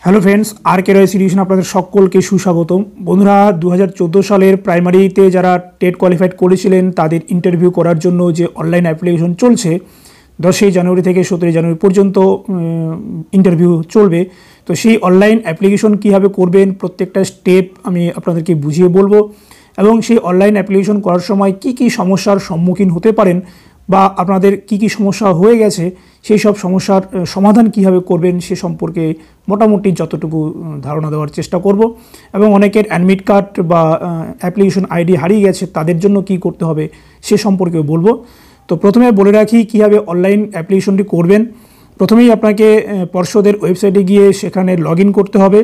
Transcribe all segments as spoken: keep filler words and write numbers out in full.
Hello friends, আর কে রয়েছে education আপনাদের সকলকে সুস্বাগতম। বন্ধুরা, দু হাজার চোদ্দো সালের প্রাইমারিতে যারা টেট কোয়ালিফাইড করেছিলেন তাদের ইন্টারভিউ করার জন্য যে অনলাইন অ্যাপ্লিকেশন চলছে, দশই জানুয়ারি থেকে সতেরোই জানুয়ারি পর্যন্ত ইন্টারভিউ চলবে। তো সেই অনলাইন অ্যাপ্লিকেশন কীভাবে করবেন প্রত্যেকটা স্টেপ আমি আপনাদেরকে বুঝিয়ে বলবো, এবং সেই অনলাইন অ্যাপ্লিকেশন করার সময় কি কি সমস্যার সম্মুখীন হতে পারেন বা আপনাদের কি কি সমস্যা হয়ে গেছে সেই সব সমস্যার সমাধান কিভাবে করবেন সে সম্পর্কে মোটামুটি যতটুকু ধারণা দেওয়ার চেষ্টা করব। এবং অনেকের অ্যাডমিট কার্ড বা অ্যাপ্লিকেশন আইডি হারিয়ে গেছে, তাদের জন্য কি করতে হবে সে সম্পর্কেও বলবো। তো প্রথমে বলে রাখি কীভাবে অনলাইন অ্যাপ্লিকেশনটি করবেন। প্রথমেই আপনাকে পর্ষদের ওয়েবসাইটে গিয়ে সেখানে লগ ইন করতে হবে।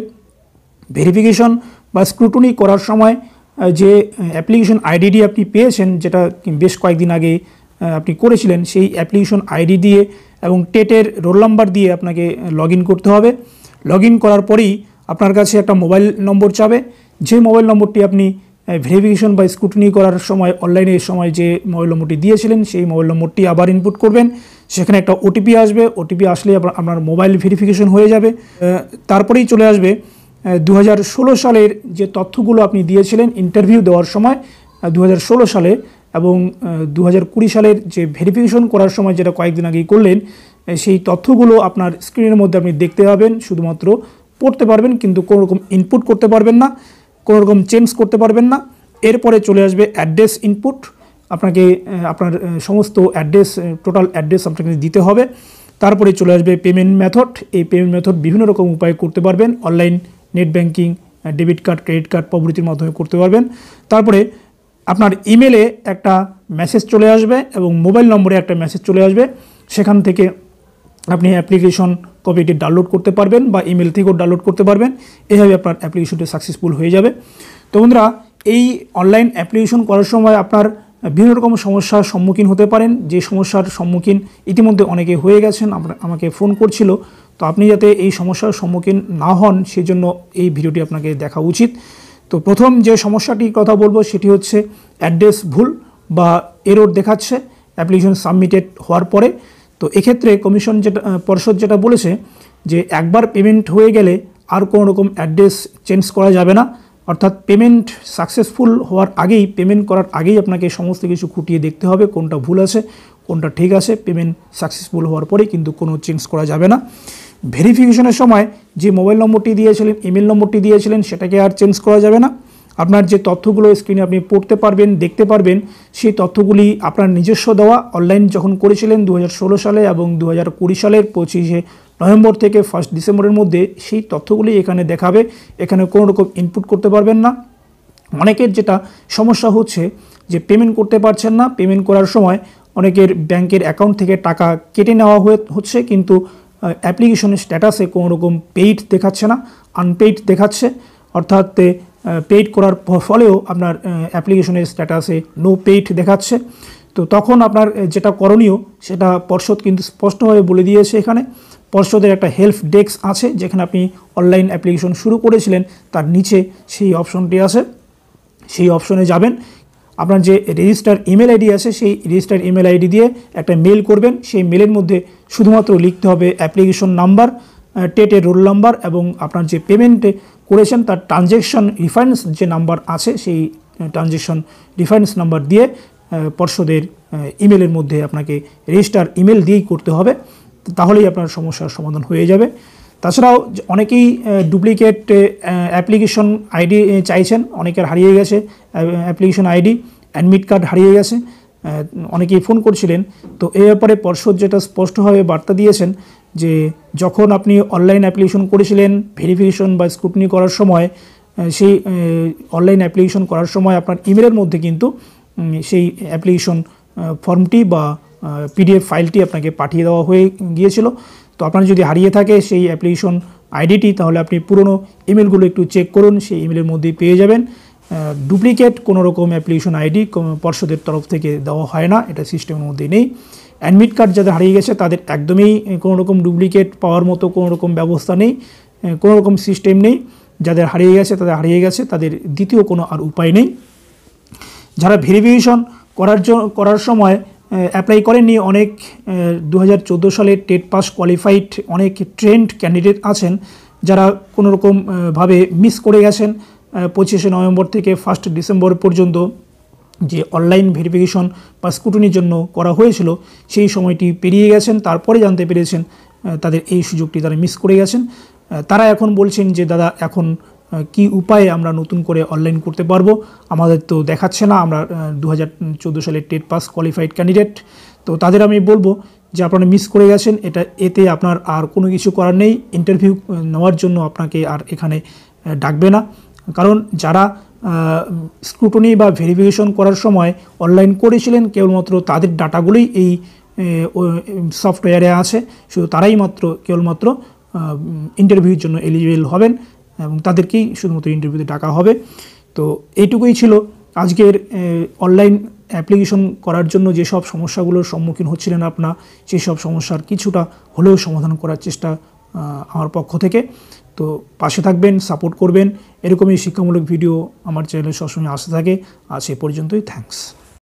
ভেরিফিকেশন বা স্ক্রুটনি করার সময় যে অ্যাপ্লিকেশন আইডিটি আপনি পেয়েছেন, যেটা বেশ কয়েকদিন আগে আপনি করেছিলেন, সেই অ্যাপ্লিকেশন আইডি দিয়ে এবং টেটের রোল নাম্বার দিয়ে আপনাকে লগ ইন করতে হবে। লগ ইন করার পরেই আপনার কাছে একটা মোবাইল নম্বর চাবে, যে মোবাইল নম্বরটি আপনি ভেরিফিকেশন বা স্ক্রুটনি করার সময় অনলাইনের সময় যে মোবাইল নম্বরটি দিয়েছিলেন সেই মোবাইল নম্বরটি আবার ইনপুট করবেন। সেখানে একটা ওটিপি আসবে, ওটিপি আসলে আপনার মোবাইল ভেরিফিকেশন হয়ে যাবে। তারপরেই চলে আসবে দু হাজার ষোলো সালের যে তথ্যগুলো আপনি দিয়েছিলেন ইন্টারভিউ দেওয়ার সময় দু হাজার ষোলো সালে, এবং দু হাজার কুড়ি সালের যে ভেরিফিকেশন করার সময় যেটা কয়েকদিন আগেই করলেন, সেই তথ্যগুলো আপনার স্ক্রিনের মধ্যে আপনি দেখতে পাবেন। শুধুমাত্র পড়তে পারবেন, কিন্তু কোনো রকম ইনপুট করতে পারবেন না, কোনো রকম চেঞ্জ করতে পারবেন না। এরপরে চলে আসবে অ্যাড্রেস ইনপুট। আপনাকে আপনার সমস্ত অ্যাড্রেস, টোটাল অ্যাড্রেস আপনাকে দিতে হবে। তারপরে চলে আসবে পেমেন্ট মেথড। এই পেমেন্ট মেথড বিভিন্ন রকম উপায়ে করতে পারবেন, online, net banking, debit card, credit card প্রভৃতির মাধ্যমে করতে পারবেন। তারপরে আপনার ইমেলে একটা মেসেজ চলে আসবে এবং মোবাইল নম্বরে একটা মেসেজ চলে আসবে। সেখান থেকে আপনি অ্যাপ্লিকেশন কপিটি ডাউনলোড করতে পারবেন বা ইমেল থেকেও ডাউনলোড করতে পারবেন। এভাবে আপনার অ্যাপ্লিকেশনটি সাকসেসফুল হয়ে যাবে। তো বন্ধুরা, এই অনলাইন অ্যাপ্লিকেশন করার সময় আপনার বিভিন্ন রকম সমস্যার সম্মুখীন হতে পারেন। যে সমস্যার সম্মুখীন ইতিমধ্যে অনেকে হয়ে গেছেন, আমাকে ফোন করছিল। তো আপনি যাতে এই সমস্যার সম্মুখীন না হন সেজন্য এই ভিডিওটি আপনাকে দেখা উচিত। তো প্রথম যে সমস্যাটির কথা বলবো সেটি হচ্ছে অ্যাড্রেস ভুল বা এরর দেখাচ্ছে অ্যাপ্লিকেশন সাবমিটেড হওয়ার পরে। তো এক্ষেত্রে কমিশন যেটা পর্ষদ যেটা বলেছে যে একবার পেমেন্ট হয়ে গেলে আর কোনো রকম অ্যাড্রেস চেঞ্জ করা যাবে না। অর্থাৎ পেমেন্ট সাকসেসফুল হওয়ার আগেই, পেমেন্ট করার আগেই আপনাকে সমস্ত কিছু খুঁটিয়ে দেখতে হবে কোনটা ভুল আছে কোনটা ঠিক আছে। পেমেন্ট সাকসেসফুল হওয়ার পরে কিন্তু কোনো চেঞ্জ করা যাবে না। ভেরিফিকেশনের সময় যে মোবাইল নম্বরটি দিয়েছিলেন, ইমেল নম্বরটি দিয়েছিলেন, সেটাকে আর চেঞ্জ করা যাবে না। আপনার যে তথ্যগুলো স্ক্রিনে আপনি পড়তে পারবেন, দেখতে পারবেন, সেই তথ্যগুলি আপনার নিজস্ব দেওয়া। অনলাইন যখন করেছিলেন দু হাজার ষোলো সালে এবং দু হাজার কুড়ি সালের পঁচিশে নভেম্বর থেকে ফার্স্ট ডিসেম্বরের মধ্যে সেই তথ্যগুলি এখানে দেখাবে। এখানে কোনো রকম ইনপুট করতে পারবেন না। অনেকের যেটা সমস্যা হচ্ছে যে পেমেন্ট করতে পারছেন না। পেমেন্ট করার সময় অনেকের ব্যাংকের অ্যাকাউন্ট থেকে টাকা কেটে নেওয়া হচ্ছে, কিন্তু অ্যাপ্লিকেশনের স্ট্যাটাসে কোনো রকম পেইড দেখাচ্ছে না, আনপেইড দেখাচ্ছে। অর্থাৎ পেইড করার ফলেও আপনার অ্যাপ্লিকেশনের স্ট্যাটাসে নো পেইড দেখাচ্ছে। তো তখন আপনার যেটা করণীয় সেটা পর্ষদ কিন্তু স্পষ্টভাবে বলে দিয়েছে। এখানে পর্ষদের একটা হেল্প ডেস্ক আছে, যেখানে আপনি অনলাইন অ্যাপ্লিকেশন শুরু করেছিলেন তার নিচে সেই অপশনটি আছে। সেই অপশনে যাবেন, আপনার যে রেজিস্টার ইমেল আইডি আছে সেই রেজিস্টার ইমেল আইডি দিয়ে একটা মেল করবেন। সেই মেলের মধ্যে শুধুমাত্র লিখতে হবে অ্যাপ্লিকেশন নাম্বার, টেটের রোল নাম্বার এবং আপনার যে পেমেন্টে করেছেন তার ট্রানজ্যাকশন রেফারেন্স যে নাম্বার আছে সেই ট্রানজ্যাকশন রেফারেন্স নাম্বার দিয়ে পর্ষদের ইমেলের মধ্যে আপনাকে রেজিস্টার ইমেল দিয়েই করতে হবে। তাহলেই আপনার সমস্যার সমাধান হয়ে যাবে। তাছাড়াও অনেকেই ডুপ্লিকেট অ্যাপ্লিকেশন আইডি চাইছেন, অনেকের হারিয়ে গেছে অ্যাপ্লিকেশন আইডি, অ্যাডমিট কার্ড হারিয়ে গেছে, অনেকেই ফোন করছিলেন। তো এ ব্যাপারে পর্ষদ যেটা স্পষ্টভাবে বার্তা দিয়েছেন যে যখন আপনি অনলাইন অ্যাপ্লিকেশন করেছিলেন ভেরিফিকেশন বা স্ক্রুটনি করার সময়, সেই অনলাইন অ্যাপ্লিকেশন করার সময় আপনার ইমেলের মধ্যে কিন্তু সেই অ্যাপ্লিকেশন ফর্মটি বা পিডিএফ ফাইলটি আপনাকে পাঠিয়ে দেওয়া হয়ে গিয়েছিল। তো আপনার যদি হারিয়ে থাকে সেই অ্যাপ্লিকেশন আইডিটি, তাহলে আপনি পুরনো ইমেলগুলো একটু চেক করুন, সেই ইমেলের মধ্যেই পেয়ে যাবেন। ডুপ্লিকেট কোনো রকম অ্যাপ্লিকেশন আইডি পর্ষদের তরফ থেকে দেওয়া হয় না, এটা সিস্টেমের মধ্যে নেই। অ্যাডমিট কার্ড যাদের হারিয়ে গেছে তাদের একদমই কোনো রকম ডুপ্লিকেট পাওয়ার মতো কোনো রকম ব্যবস্থা নেই, কোনো রকম সিস্টেম নেই। যাদের হারিয়ে গেছে তাদের হারিয়ে গেছে, তাদের দ্বিতীয় কোনো আর উপায় নেই। যারা ভেরিফিকেশন করার করার সময় অ্যাপ্লাই করেননি, অনেক দু হাজার চোদ্দো সালে টেট পাস কোয়ালিফাইড অনেক ট্রেন্ড ক্যান্ডিডেট আছেন যারা কোনোরকম ভাবে মিস করে গেছেন পঁচিশে নভেম্বর থেকে ফার্স্ট ডিসেম্বর পর্যন্ত যে অনলাইন ভেরিফিকেশন বা স্ক্রুটিনির জন্য করা হয়েছিল সেই সময়টি পেরিয়ে গেছেন, তারপরে জানতে পেরেছেন তাদের এই সুযোগটি তারা মিস করে গেছেন। তারা এখন বলছেন যে দাদা এখন কি উপায়ে আমরা নতুন করে অনলাইন করতে পারবো, আমাদের তো দেখাচ্ছে না আমরা দু হাজার চোদ্দো সালে টেট পাস কোয়ালিফাইড ক্যান্ডিডেট। তো তাদের আমি বলবো যে আপনারা মিস করে গেছেন, এটা এতে আপনার আর কোনো কিছু করার নেই। ইন্টারভিউ নেওয়ার জন্য আপনাকে আর এখানে ডাকবে না, কারণ যারা স্ক্রুটনি বা ভেরিফিকেশন করার সময় অনলাইন করেছিলেন কেবলমাত্র তাদের ডাটাগুলোই এই সফটওয়্যারে আছে, শুধু তারাই মাত্র কেবলমাত্র ইন্টারভিউর জন্য এলিজিবল হবেন এবং তাদেরকেই শুধুমাত্র ইন্টারভিউতে ডাকা হবে। তো এইটুকুই ছিল আজকের অনলাইন অ্যাপ্লিকেশন করার জন্য যেসব সমস্যাগুলোর সম্মুখীন হচ্ছিলেন আপনার, সেই সব সমস্যার কিছুটা হলেও সমাধান করার চেষ্টা আমার পক্ষ থেকে। তো পাশে থাকবেন, সাপোর্ট করবেন, এরকমই শিক্ষামূলক ভিডিও আমার চ্যানেলে সবসময় আসতে থাকে। আজ এ পর্যন্তই, থ্যাঙ্কস।